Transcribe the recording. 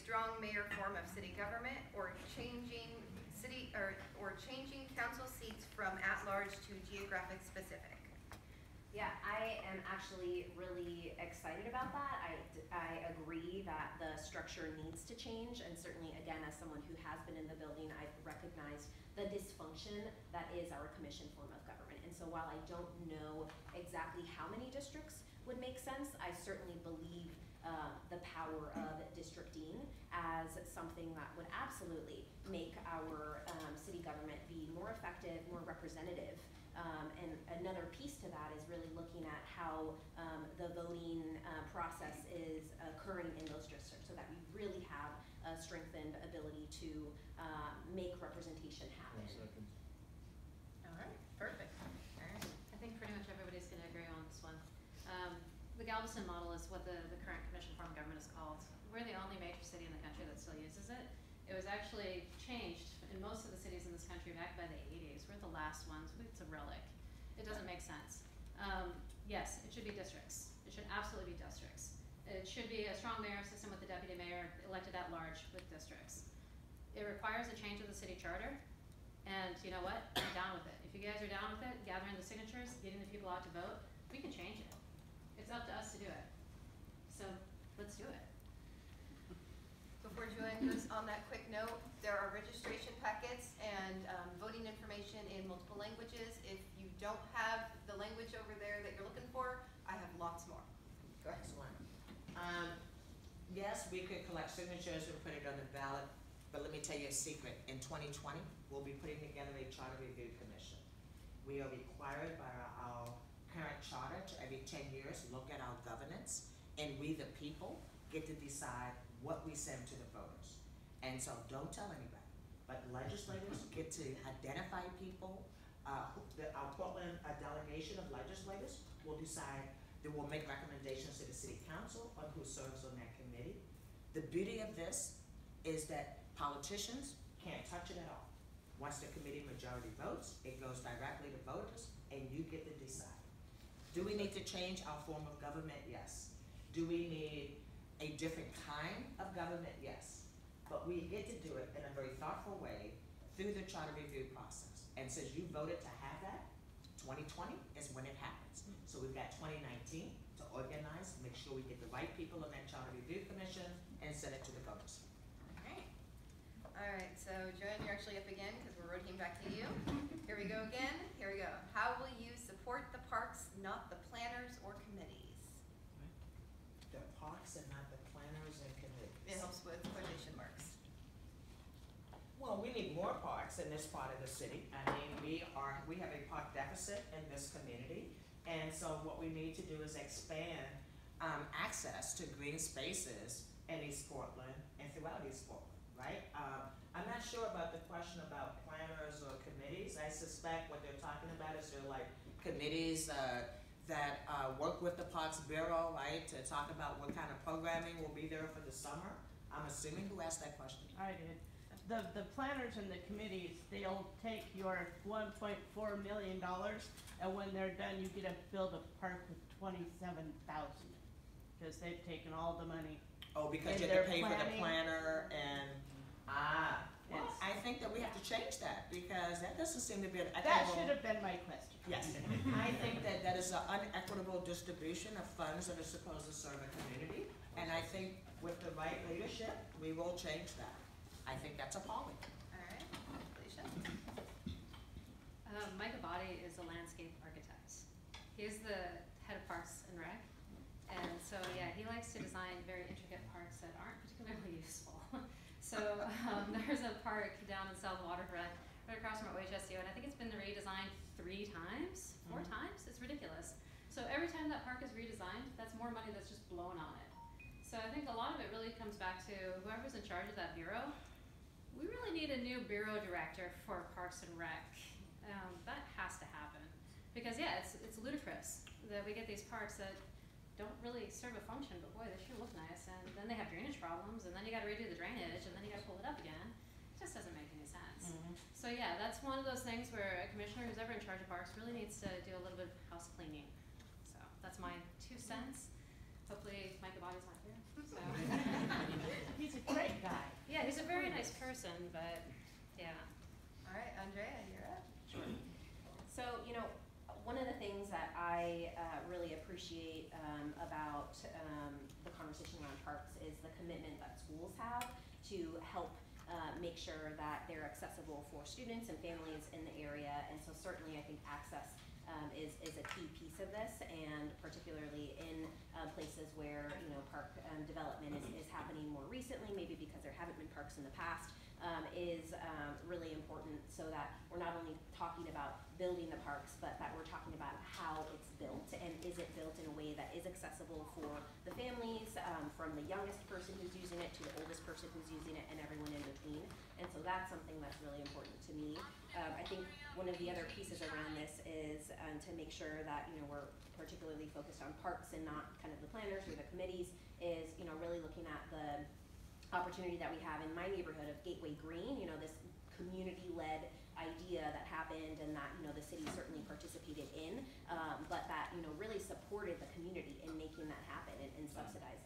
strong mayor form of city government, or changing city or changing council seats from at-large to geographic specific? Yeah, I am actually really excited about that. I agree that the structure needs to change, and certainly, again, as someone who has been in the building, I've recognized the dysfunction that is our commission form of government. And so while I don't know exactly how many districts would make sense, I certainly believe the power of districting as something that would absolutely make our city government be more effective, more representative. And another piece to that is really looking at how the voting process is occurring in those districts, so that we really have a strengthened ability to make representation happen. 1 second. All right, perfect. All right. I think pretty much everybody's going to agree on this one. The Galveston model is what the current commission form of government is called. We're the only major city in the country that still uses it. It was actually changed in most of the cities in this country back by the 80s. We're the last ones. It's a relic. It doesn't make sense. Yes, it should be districts. It should absolutely be districts. It should be a strong mayor system with the deputy mayor elected at large with districts. It requires a change of the city charter. And you know what? I'm down with it. If you guys are down with it, gathering the signatures, getting the people out to vote, we can change it. It's up to us to do it. So let's do it. Before Julian goes on that quick note, there are registration packets and voting information in multiple languages. If you don't have the language over there that you're looking for, I have lots more. Go ahead. Excellent. Yes, we could collect signatures and put it on the ballot, but let me tell you a secret. In 2020, we'll be putting together a charter review commission. We are required by our current charter to every 10 years look at our governance, and we the people get to decide what we send to the voters. And so don't tell anybody, but legislators get to identify people. Our Portland delegation of legislators will decide, they will make recommendations to the city council on who serves on that committee. The beauty of this is that politicians can't touch it at all. Once the committee majority votes, it goes directly to voters, and you get to decide. Do we need to change our form of government? Yes. Do we need a different kind of government? Yes. But we get to do it in a very thoughtful way through the charter review process. And since you voted to have that, 2020 is when it happens. So we've got 2019 to organize, make sure we get the right people on that charter review commission and send it to the voters. All right, so Joanne, you're actually up again because we're rotating back to you. Here we go again. Here we go. How will you support the parks, not the planners or committees? The parks and not the planners and committees. It helps with quotation marks. Well, we need more parks in this part of the city. I mean, we have a park deficit in this community, and so what we need to do is expand access to green spaces in East Portland and throughout East Portland. Right? I'm not sure about the question about planners or committees. I suspect what they're talking about is they're like committees that work with the Parks Bureau, right, to talk about what kind of programming will be there for the summer. I'm assuming. Who asked that question? I did. The planners and the committees, they'll take your $1.4 million, and when they're done, you get to build a park with $27,000, because they've taken all the money. Oh, because you have to pay for the planner and, well, I think that we have to change that, because that doesn't seem to be an equitable. That should have been my question. Yes. I think that is an unequitable distribution of funds that are supposed to serve a community, and I think with the right leadership, we will change that. I think that's appalling. All right, Felicia. Mike Abadi is a landscape architect. He's the head of Parks and Rec. And so, yeah, he likes to design very intricate parks that aren't particularly useful. So there's a park down in South Waterfront, right across from OHSU, and I think it's been redesigned 3 times, 4 times. It's ridiculous. So every time that park is redesigned, that's more money that's just blown on it. So I think a lot of it really comes back to whoever's in charge of that bureau. We really need a new bureau director for Parks and Rec. That has to happen. Because, yeah, it's ludicrous that we get these parks that don't really serve a function, but boy, they sure look nice, and then they have drainage problems, and then you gotta redo the drainage, and then you gotta pull it up again. It just doesn't make any sense. So yeah, that's one of those things where a commissioner who's ever in charge of parks really needs to do a little bit of house cleaning. So that's my 2 cents. Hopefully Mike Abadi's not here. So. He's a great appreciate about the conversation around parks is the commitment that schools have to help make sure that they're accessible for students and families in the area. And so certainly I think access is a key piece of this, and particularly in places where, you know, park development is happening more recently, maybe because there haven't been parks in the past, is really important, so that we're not only talking about building the parks, but that we're talking about how it's built, and is it built in a way that is accessible for the families, from the youngest person who's using it to the oldest person who's using it, and everyone in between. And so that's something that's really important to me. I think one of the other pieces around this is to make sure that, you know, we're particularly focused on parks and not kind of the planners or the committees, is, you know, really looking at the opportunity that we have in my neighborhood of Gateway Green, you know, this community-led idea that happened and that, you know, the city certainly participated in, but that, you know, really supported the community in making that happen and subsidized